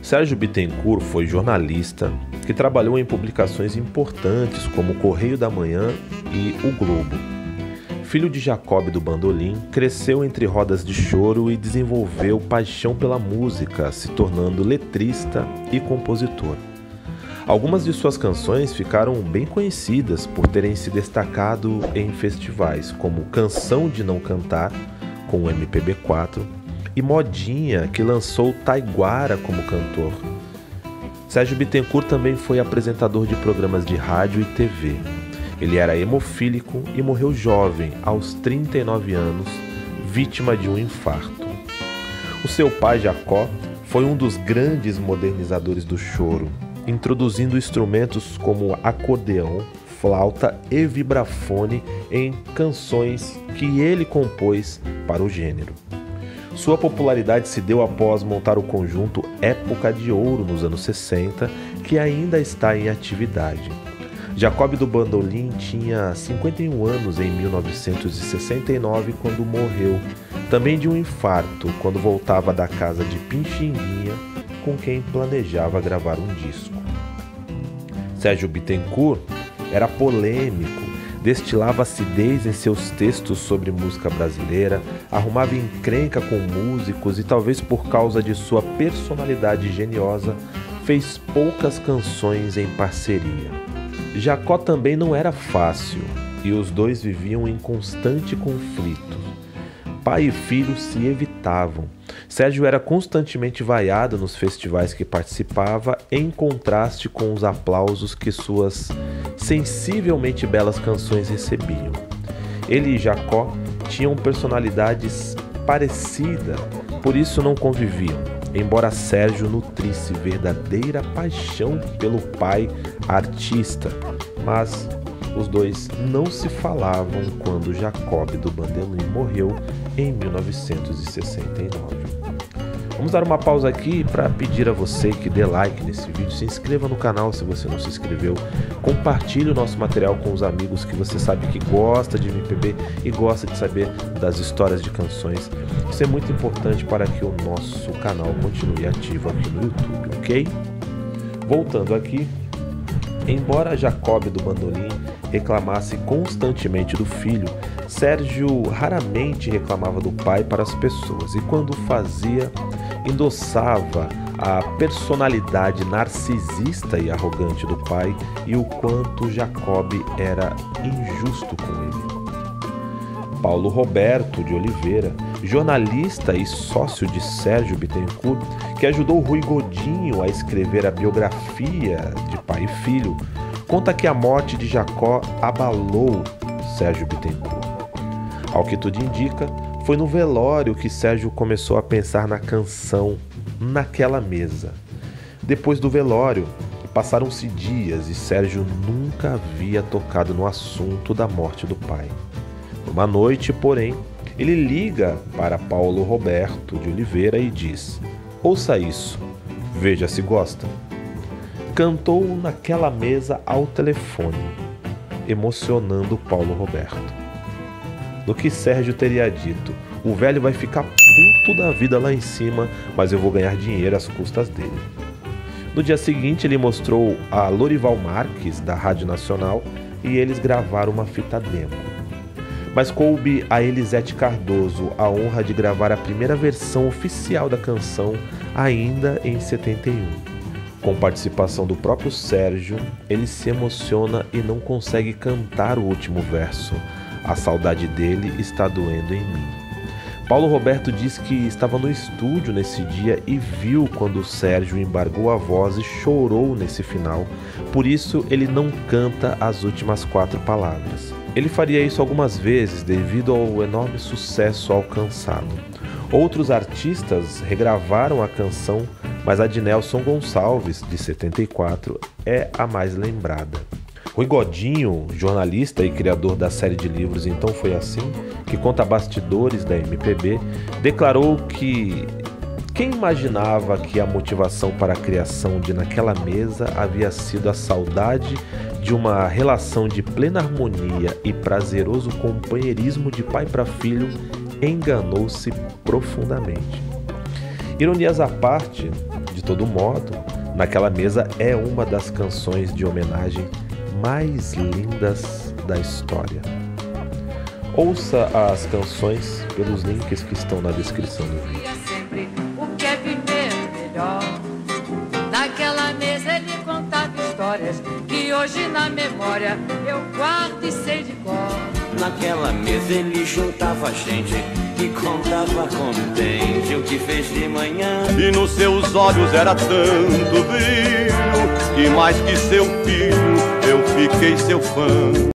Sérgio Bittencourt foi jornalista que trabalhou em publicações importantes como o Correio da Manhã e O Globo. Filho de Jacob do Bandolim, cresceu entre rodas de choro e desenvolveu paixão pela música, se tornando letrista e compositor. Algumas de suas canções ficaram bem conhecidas por terem se destacado em festivais, como Canção de Não Cantar, com o MPB4, e Modinha, que lançou Taiguara como cantor. Sérgio Bittencourt também foi apresentador de programas de rádio e TV. Ele era hemofílico e morreu jovem, aos 39 anos, vítima de um infarto. O seu pai, Jacó, foi um dos grandes modernizadores do choro, introduzindo instrumentos como acordeão, flauta e vibrafone em canções que ele compôs para o gênero. Sua popularidade se deu após montar o conjunto Época de Ouro nos anos 60, que ainda está em atividade. Jacob do Bandolim tinha 51 anos em 1969 quando morreu, também de um infarto, quando voltava da casa de Pixinguinha, com quem planejava gravar um disco. Sérgio Bittencourt era polêmico, destilava acidez em seus textos sobre música brasileira, arrumava encrenca com músicos e, talvez por causa de sua personalidade geniosa, fez poucas canções em parceria. Jacó também não era fácil e os dois viviam em constante conflito. Pai e filho se evitavam. Sérgio era constantemente vaiado nos festivais que participava, em contraste com os aplausos que suas sensivelmente belas canções recebiam. Ele e Jacó tinham personalidades parecidas, por isso não conviviam, embora Sérgio nutrisse verdadeira paixão pelo pai artista, mas os dois não se falavam quando Jacob do Bandolim morreu em 1969. Vamos dar uma pausa aqui para pedir a você que dê like nesse vídeo, se inscreva no canal se você não se inscreveu, compartilhe o nosso material com os amigos que você sabe que gosta de MPB e gosta de saber das histórias de canções. Isso é muito importante para que o nosso canal continue ativo aqui no YouTube, ok? Voltando aqui, embora Jacob do Bandolim reclamasse constantemente do filho, Sérgio raramente reclamava do pai para as pessoas e, quando fazia, endossava a personalidade narcisista e arrogante do pai e o quanto Jacob era injusto com ele. Paulo Roberto de Oliveira, jornalista e sócio de Sérgio Bittencourt, que ajudou Rui Godinho a escrever a biografia de pai e filho, conta que a morte de Jacó abalou Sérgio Bittencourt. Ao que tudo indica, foi no velório que Sérgio começou a pensar na canção Naquela Mesa. Depois do velório, passaram-se dias e Sérgio nunca havia tocado no assunto da morte do pai. Numa noite, porém, ele liga para Paulo Roberto de Oliveira e diz: "Ouça isso, veja se gosta." Cantou Naquela Mesa ao telefone, emocionando Paulo Roberto. No que Sérgio teria dito: "O velho vai ficar puto da vida lá em cima, mas eu vou ganhar dinheiro às custas dele." No dia seguinte, ele mostrou a Lorival Marques, da Rádio Nacional, e eles gravaram uma fita demo. Mas coube a Elisete Cardoso a honra de gravar a primeira versão oficial da canção, ainda em 71. Com participação do próprio Sérgio, ele se emociona e não consegue cantar o último verso: "A saudade dele está doendo em mim." Paulo Roberto diz que estava no estúdio nesse dia e viu quando Sérgio embargou a voz e chorou nesse final, por isso ele não canta as últimas 4 palavras. Ele faria isso algumas vezes devido ao enorme sucesso alcançado. Outros artistas regravaram a canção, mas a de Nelson Gonçalves, de 74, é a mais lembrada. Rui Godinho, jornalista e criador da série de livros Então Foi Assim, que conta bastidores da MPB, declarou que quem imaginava que a motivação para a criação de Naquela Mesa havia sido a saudade de uma relação de plena harmonia e prazeroso companheirismo de pai para filho, enganou-se profundamente. Ironias à parte, De todo modo, Naquela Mesa é uma das canções de homenagem mais lindas da história. Ouça as canções pelos links que estão na descrição do vídeo. Sempre o que é viver melhor. Naquela mesa ele contava histórias que hoje na memória eu guardo e sei de cor. Naquela mesa ele juntava gente e contava contente o que fez de manhã. E nos seus olhos era tanto brilho que mais que seu filho eu fiquei seu fã.